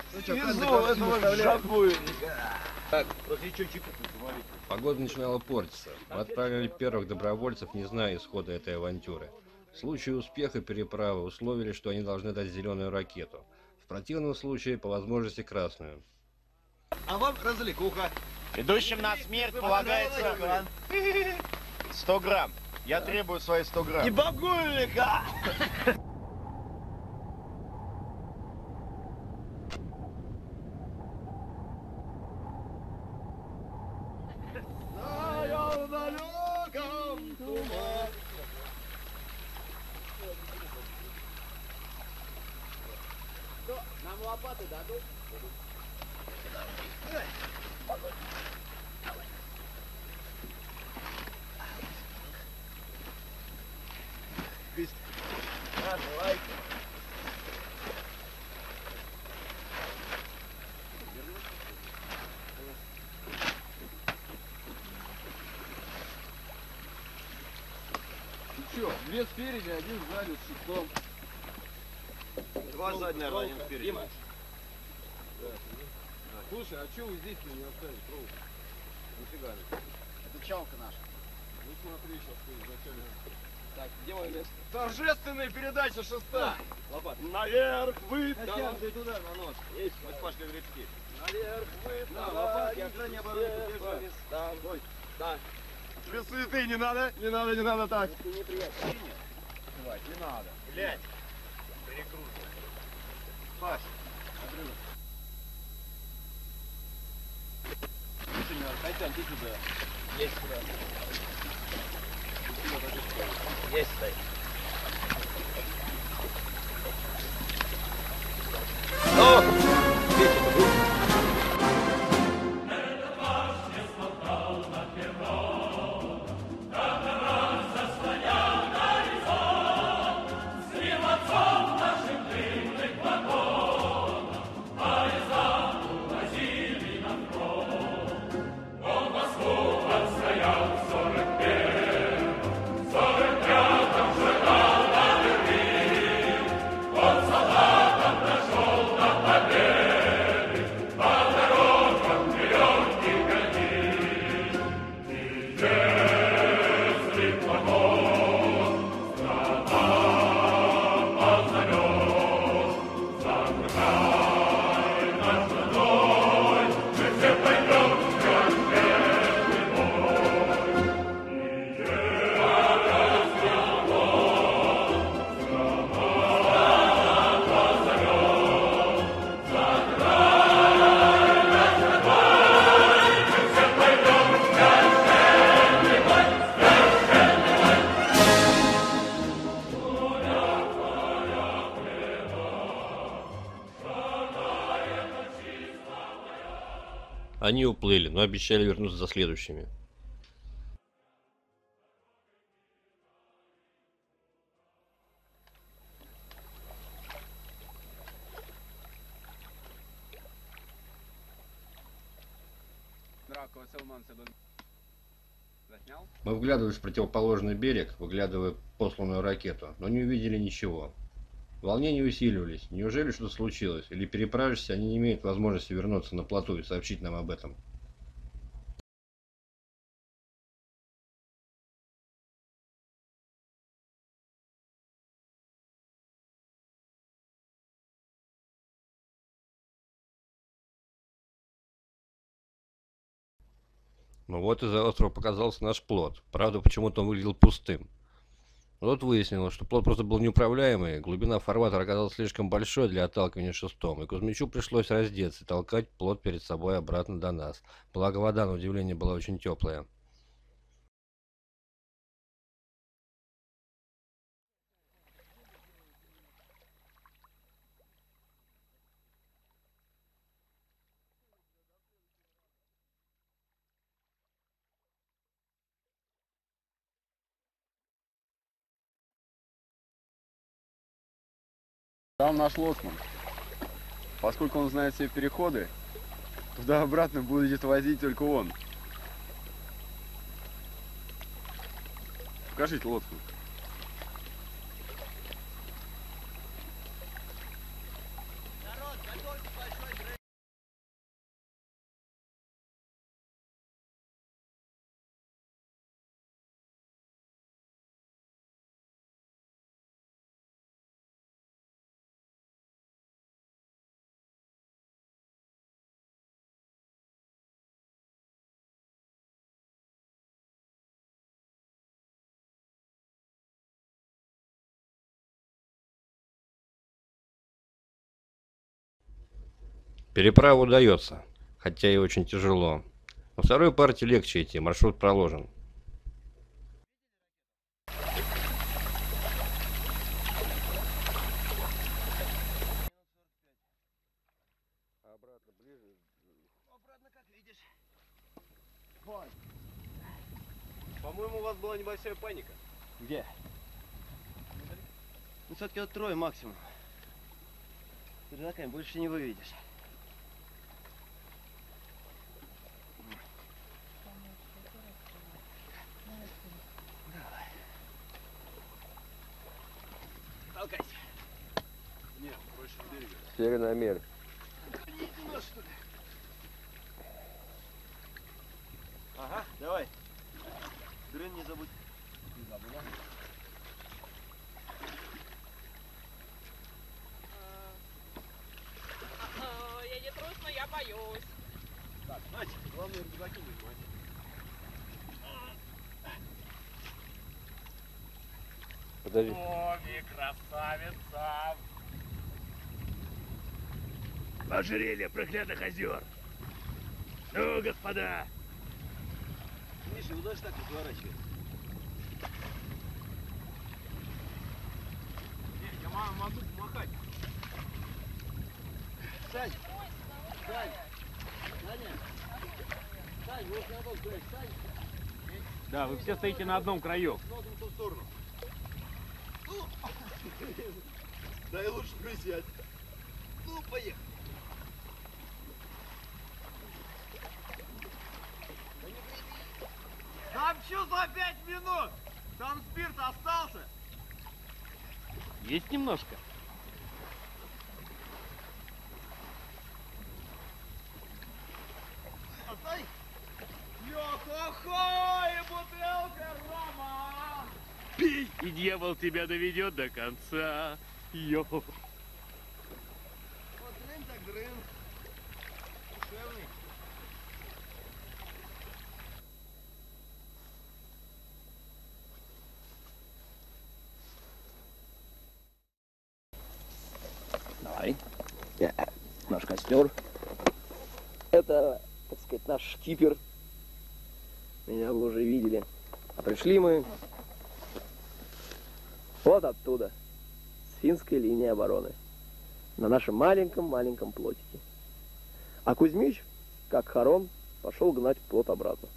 Ну что, Погода начинала портиться. Мы отправили первых добровольцев, не зная исхода этой авантюры. В случае успеха переправы условили, что они должны дать зеленую ракету. В противном случае, по возможности, красную. А вам развлекуха. Идущим на смерть полагается 100 грамм. Я требую свои 100 грамм. И багульника! Нам лопаты дадут? Давай. Ну чё, две спереди, один сзади с шестом. Два сзади, наверное, один спереди. Да. Слушай, а чё вы здесь-то не оставили провод? Нифига не. Это чалка наша. Ну смотри, сейчас ты изначально. Так, где мое место? Торжественная передача шеста. Лопата. Наверх, вы! Костян, ты туда, на нос. Есть. Вот Пашка Грецкий. Наверх, вы, Да, лопатки, охране обороны. Стой. Да. Без суеты не надо, не надо, не надо так. Это неприятно. Давай, не надо. Блять. Перекрутка. Паш. Костян, ты сюда. Есть сюда. Есть стоит. Они уплыли, но обещали вернуться за следующими. Мы вглядывались в противоположный берег, выглядывая посланную ракету, но не увидели ничего. Волнения усиливались. Неужели что-то случилось? Или переправившись, они не имеют возможности вернуться на плоту и сообщить нам об этом? Ну вот из-за острова показался наш плот. Правда, почему-то он выглядел пустым. Вот выяснилось, что плот просто был неуправляемый, глубина фарватера оказалась слишком большой для отталкивания шестом, и Кузьмичу пришлось раздеться и толкать плот перед собой обратно до нас. Благо вода, на удивление, была очень теплая. Там наш лоцман. Поскольку он знает все переходы, туда-обратно будет возить только он. Покажите лодку. Народ, готовьте большой Переправа удается, хотя и очень тяжело. На второй партии легче идти, маршрут проложен. Обратно, как видишь. По-моему, у вас была небольшая паника. Где? Ну, все-таки вот трое максимум. Рюкзаками больше не выведешь. Толкайся. Нет, больше в берега. Северная Америка. Иди нос, что ли? Ага, давай. Дрын не забудь. Не забыла. Я не трусь, но я боюсь. Так, Надя, главное рюкзаки не снимать. Подожди. Томи, красавица! Ожерелье проклятых озер. Ну, господа. Миша, ну даже так не поворачивай. Я могу помахать. Сань! Сань! Саня! Сань, вот на бок, блядь, Сань! Да, вы все стоите на одном краю. Носом в ту сторону. Дай лучше присядь. Ну, поехали. Там что за 5 минут? Там спирт остался. Есть немножко? Отдай. Йо-хо-хо, и бутылка рома. Пей, и дьявол тебя доведет до конца. Йо. Вот дрын так дрын. Душевный. Давай. Наш костер. Это, так сказать, наш шкипер. Меня вы уже видели. А пришли мы вот оттуда, с финской линии обороны, на нашем маленьком-маленьком плотике. А Кузьмич, как хорон, пошел гнать плот обратно.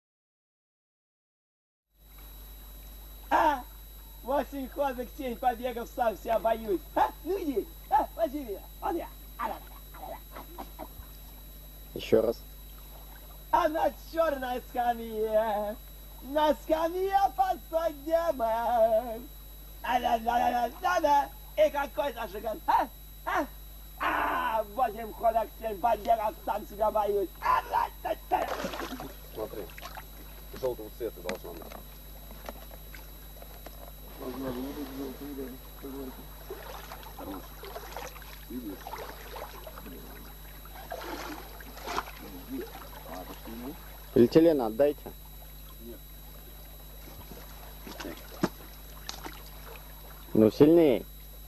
8 ходок, 7 побегов, сам себя боюсь. Ну иди, возьми меня. Вот я. Еще раз. А на черной скамье, на скамье подсадема. Да-да-да-да-да. И какой зажиган. 8 ходок, 7 побегов, сам себя боюсь. Смотри, желтого цвета должно быть. Полиэтилен отдайте. Ну сильнее.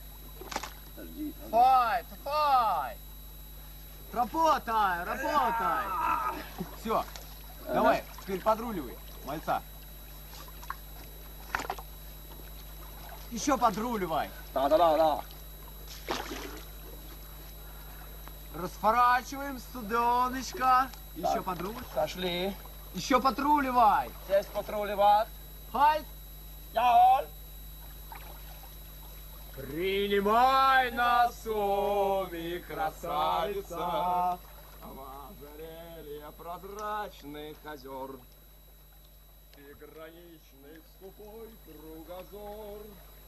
Файт, файт! Работай, работай! Все, давай, теперь подруливай, мальца. Еще подруливай. Да. Расворачиваем суденышко. Еще подруливай. Сошли. Еще подруливай. Сесть патрулевать. Хайт. Принимай на соми, красавица, ожерелье прозрачных озер и граничный скупой кругозор.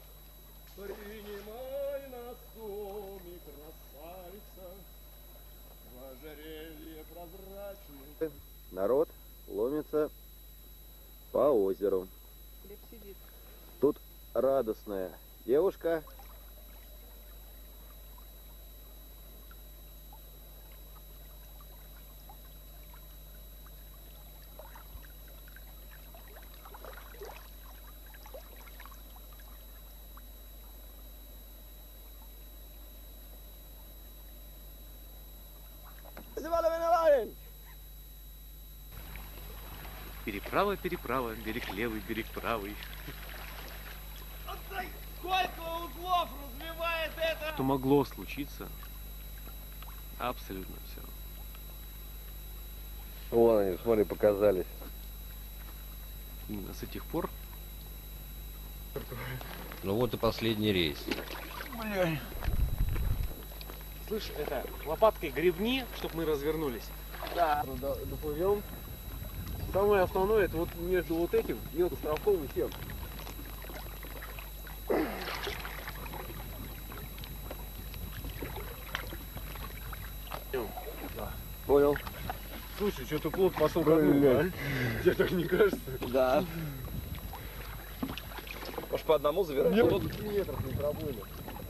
Принимай на соми, красавица, в ожерелье прозрачных. Народ ломится по озеру. Тут радостная девушка. Переправа, переправа, берег левый, берег правый. Сколько узлов развивает это? Что могло случиться? Абсолютно все. Вон они, смотри, показались. Именно с этих пор Ну вот и последний рейс. слышь, это лопаткой гребни, чтобы мы развернулись. Да. Доплывем. Самое основное, это вот между вот этим и вот островком и тем. Понял. Слушай, что-то плот пошел ко дну, тебе так не кажется? Да. Может, по одному забираем? Нет, вот метров не проплыли.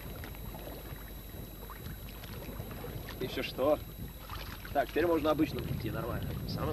Еще что? Так, теперь можно обычно идти нормально. Самое.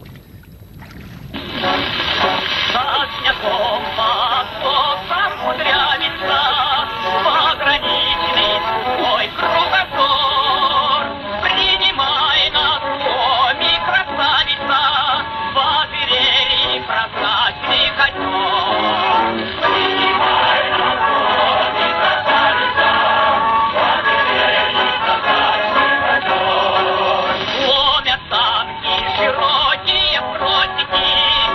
Пограничный свой кругозор, принимай на доме красавица, в ожерелье прозрачный котер. Принимай на доме красавица, в ожерелье прозрачный котер. Ломят танки широкие просеки,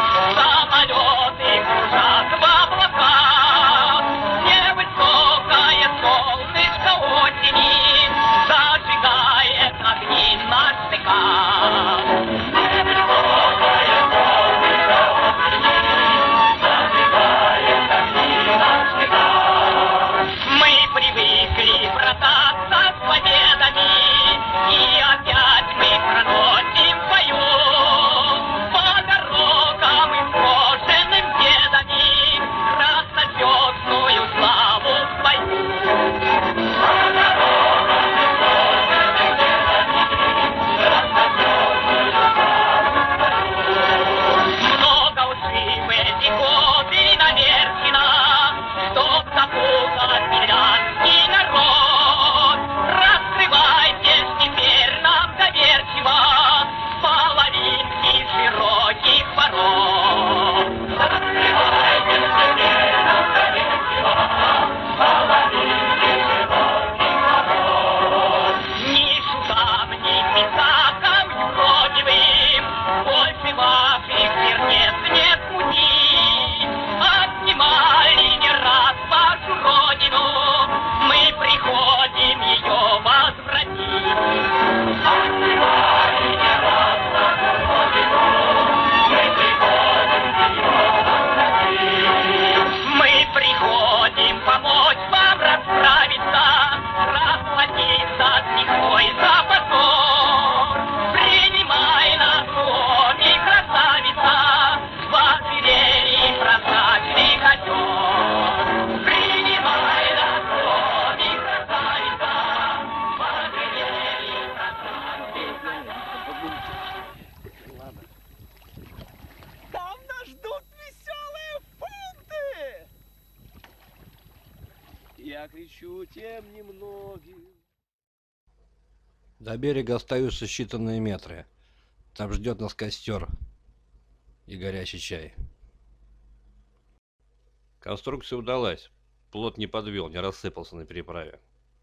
самолеты кружат в облаках. Невысокое солнышко осени зажигает огни на штыках. Невысокое солнышко осени зажигает огни на штыках. Мы привыкли брататься с победами, и опять мы проносим в бою по дорогам изложенным дедами краснозвездную славу свою. По дорогам изложенным дедами краснозвездную славу свою. Много лжи в эти годы наверчено, чтоб запутать миллянский народ. Раскрывайтесь теперь нам доверчиво половинки широких ворот. Раскрывайтесь теперь нам доверчиво половинки широких ворот. Ни шутам, ни писакам юродивым больше ваших сердец нет пути. Отнимали не раз вашу родину, мы приходим ее возвратить. Отнимали не раз вашу родину, мы приходим ее возвратить. Мы приходим помочь вам расправиться, расплатиться с лихвой за позор. Принимай нас в доме, красавица, в ожерелье прозрачный котер. Принимай нас в доме, красавица, в ожерелье прозрачный котер. Там нас ждут веселые фунты! Я кричу тем немногим. До берега остаются считанные метры. Там ждет нас костер и горячий чай. Конструкция удалась. Плот не подвел, не рассыпался на переправе.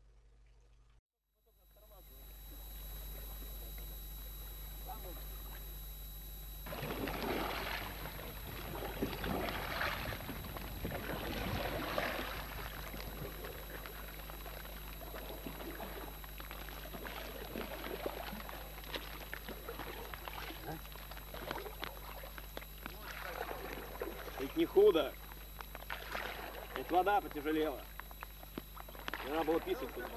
Это не худо. Это вода потяжелела. Не надо было писать туда.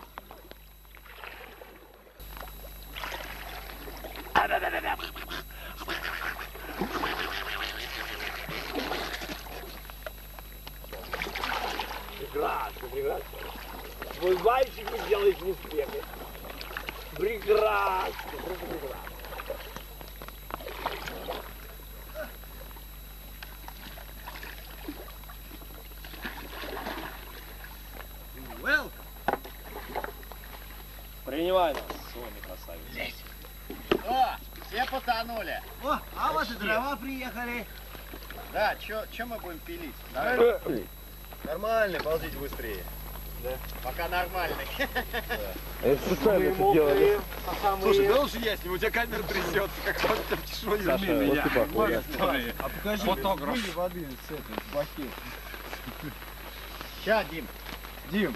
Прекрасно, прекрасно. Твой мальчик не делает успеха. Прекрасно, просто прекрасно. Принимай нас, с вами красавица. О, все потонули. О, а вот и дрова приехали. Да, чё мы будем пилить? Нормально, ползите быстрее. Пока нормальный. Мы ему даем, а сам Слушай, да лучше я с ним, у тебя камера трясется, как он там тишиной меня. А покажи, были воды с этой, с баки. Ща, Дим. Дим,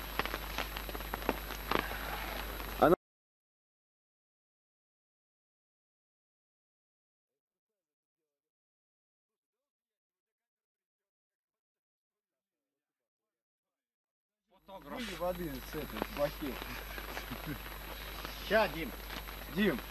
Были воды с этой, с баки. Ща, Дим. Дим,